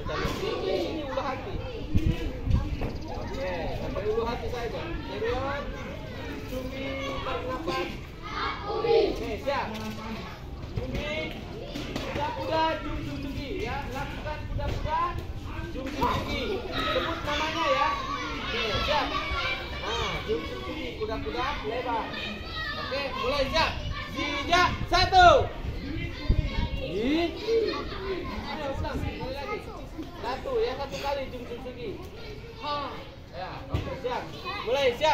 kita lihat ini ulu hati. Oke, sampai ulu hati saja. Serius. Cumi, tarik nafas. Oke, siap. Cumi, kuda-kuda, jum-jum-jumgi ya. Lakukan kuda-kuda, jum-jum-jumgi. Sebut namanya ya. Oke, siap. Nah, jum-jum-jumgi, kuda-kuda lebar. Oke, mulai siap. Sijak, 1.